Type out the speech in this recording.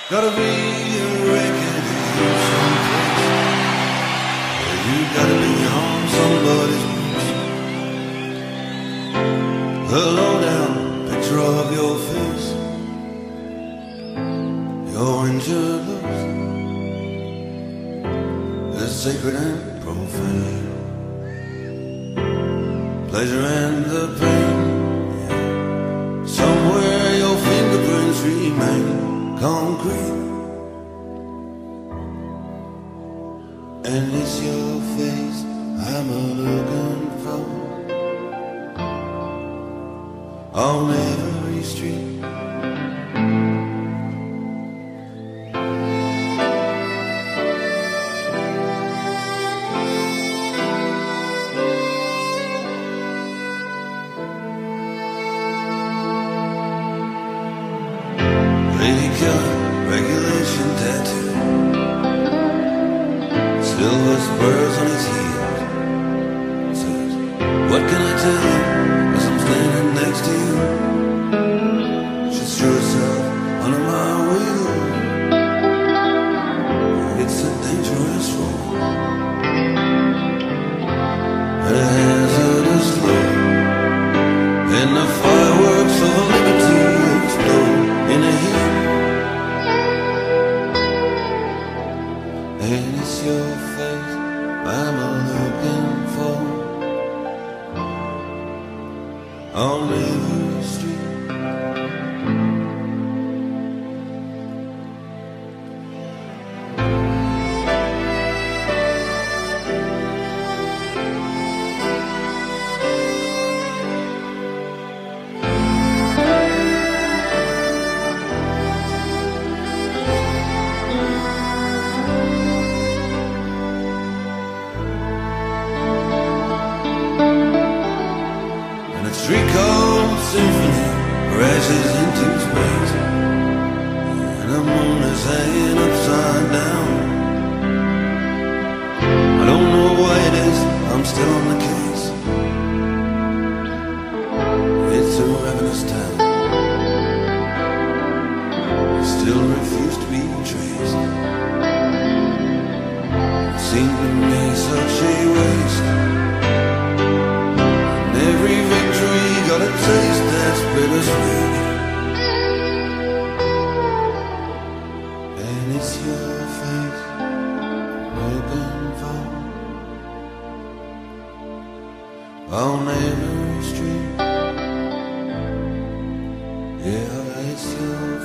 Gotta be a record someplace. You gotta be on somebody's boots. A lowdown picture of your face, your injured looks, the sacred and profane, pleasure and the pain. Somewhere your fingerprints remain concrete, and it's your face I'm a-looking for on every street. Ladykiller, regulation tattoo, silver spurs on his heels. Says, what can I tell you as I'm standing next to you? She threw herself under my wheel. It's a dangerous road, and a hazardous load, and the fireworks of liberty explode in the heat. And it's your face I'm a-looking for on every street. Three-chord symphony crashes into space, and the moon is hanging upside down. I don't know why it is, I'm still on the case. It's a ravenous town, I still refuse to be traced. It seemed to me such a waste. Every victory got a taste that's bittersweet, and it's your face looking for on every street. Yeah, it's your